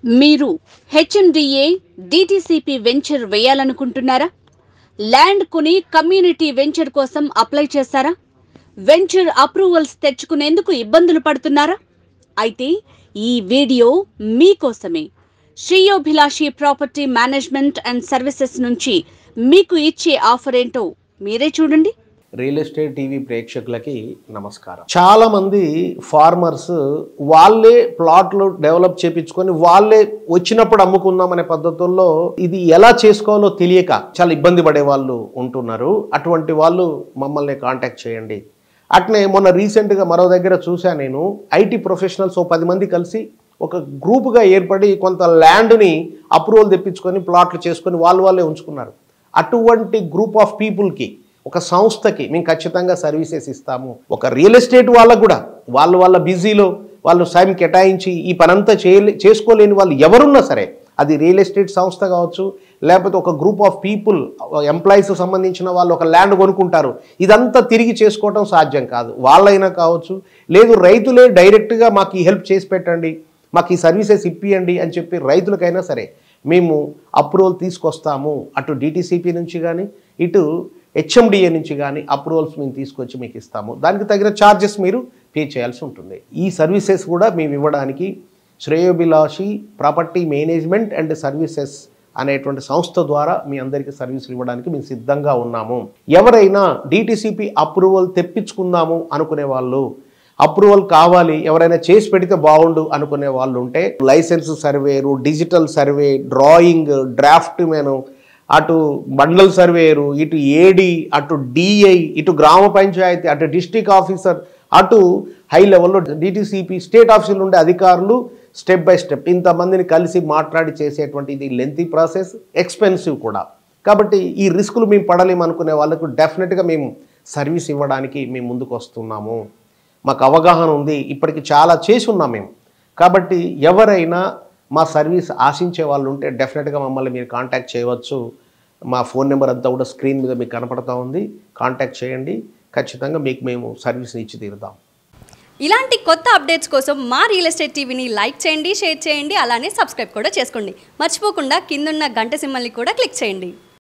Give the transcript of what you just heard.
మీరు HMDA DTCP venture వేయాలనుకుంటున్నారా? Land కొని కమ్యూనిటీ వెంచర్ కోసం అప్లై చేశారా? వెంచర్ అప్రూవల్స్ తెచ్చుకునేందుకు ఇబ్బందులు పడుతున్నారా? అయితే ఈ వీడియో మీకోసమే. శ్రేయోభిలాషి ప్రాపర్టీ మేనేజ్మెంట్ అండ్ సర్వీసెస్ నుంచి మీకు ఇచ్చే ఆఫర్ ఏంటో మీరే చూడండి. రియల్ ఎస్టేట్ టీవీ ప్రేక్షకులకి నమస్కారం. చాలా మంది ఫార్మర్స్ వాళ్ళే ప్లాట్లు డెవలప్ చేపించుకొని వాళ్ళే వచ్చినప్పుడు అమ్ముకుందాం అనే పద్ధతుల్లో ఇది ఎలా చేసుకోవాలో తెలియక చాలా ఇబ్బంది పడే వాళ్ళు ఉంటున్నారు. అటువంటి వాళ్ళు మమ్మల్ని కాంటాక్ట్ చేయండి. అట్నే మొన్న రీసెంట్గా మరో దగ్గర చూసా, నేను ఐటీ ప్రొఫెషనల్స్ 10 మంది కలిసి ఒక గ్రూప్గా ఏర్పడి కొంత ల్యాండ్ని అప్రూవల్ తెప్పించుకొని ప్లాట్లు చేసుకొని వాళ్ళే ఉంచుకున్నారు. అటువంటి గ్రూప్ ఆఫ్ పీపుల్కి ఒక సంస్థకి మేము ఖచ్చితంగా సర్వీసెస్ ఇస్తాము. ఒక రియల్ ఎస్టేట్ వాళ్ళకు కూడా వాళ్ళ బిజీలో వాళ్ళు టైం కేటాయించి ఈ పనంతా చేసుకోలేని వాళ్ళు ఎవరున్నా సరే, అది రియల్ ఎస్టేట్ సంస్థ కావచ్చు, లేకపోతే ఒక గ్రూప్ ఆఫ్ పీపుల్ ఎంప్లాయీస్ సంబంధించిన వాళ్ళు ఒక ల్యాండ్ కొనుక్కుంటారు. ఇదంతా తిరిగి చేసుకోవటం సాధ్యం కాదు. వాళ్ళైనా కావచ్చు, లేదు రైతులే డైరెక్ట్గా మాకు ఈ హెల్ప్ చేసి పెట్టండి, మాకు ఈ సర్వీసెస్ ఇప్పియండి అని చెప్పి రైతులకైనా సరే మేము అప్రూవల్ తీసుకొస్తాము. అటు డిటిసిపి నుంచి కానీ ఇటు హెచ్ఎండిఏ నుంచి కానీ అప్రూవల్స్ మేము తీసుకొచ్చి మీకు ఇస్తాము. దానికి తగిన ఛార్జెస్ మీరు పే చేయాల్సి ఉంటుంది. ఈ సర్వీసెస్ కూడా మేము ఇవ్వడానికి శ్రేయోభిలాషి ప్రాపర్టీ మేనేజ్మెంట్ అండ్ సర్వీసెస్ అనేటువంటి సంస్థ ద్వారా మీ అందరికీ సర్వీసులు ఇవ్వడానికి మేము సిద్ధంగా ఉన్నాము. ఎవరైనా డిటిసిపి అప్రూవల్ తెప్పించుకుందాము అనుకునే వాళ్ళు, అప్రూవల్ కావాలి ఎవరైనా చేసి పెడితే బాగుండు అనుకునే వాళ్ళు ఉంటే, licence surveyor, digital survey, drawing, draft menu, అటు మండల్ సర్వేయరు, ఇటు ఏడి, అటు డిఐ, ఇటు గ్రామ పంచాయతీ, అటు డిస్ట్రిక్ట్ ఆఫీసర్, అటు హై లెవెల్లో డిటిసిపి స్టేట్ ఆఫీసులు ఉండే అధికారులు స్టెప్ బై స్టెప్ ఇంతమందిని కలిసి మాట్లాడి చేసేటువంటి ఇది లెంతీ ప్రాసెస్, ఎక్స్పెన్సివ్ కూడా. కాబట్టి ఈ రిస్కులు మేము పడలేము అనుకునే వాళ్ళకు డెఫినెట్గా మేము సర్వీస్ ఇవ్వడానికి మేము ముందుకు వస్తున్నాము. మాకు అవగాహన ఉంది, ఇప్పటికి చాలా చేసి ఉన్నాం మేము. కాబట్టి ఎవరైనా మా సర్వీస్ ఆశించే వాళ్ళు ఉంటే డెఫినెట్గా మమ్మల్ని మీరు కాంటాక్ట్ చేయవచ్చు. మా ఫోన్ నెంబర్ అంతా కూడా స్క్రీన్ మీద మీకు కనపడతా ఉంది. కాంటాక్ట్ చేయండి, ఖచ్చితంగా మీకు మేము సర్వీస్ని ఇచ్చి తీరుతాం. ఇలాంటి కొత్త అప్డేట్స్ కోసం మా రియల్ ఎస్టేట్ టీవీని లైక్ చేయండి, షేర్ చేయండి, అలానే సబ్స్క్రైబ్ కూడా చేసుకోండి. మర్చిపోకుండా కిందున్న గంట సింబల్ని కూడా క్లిక్ చేయండి.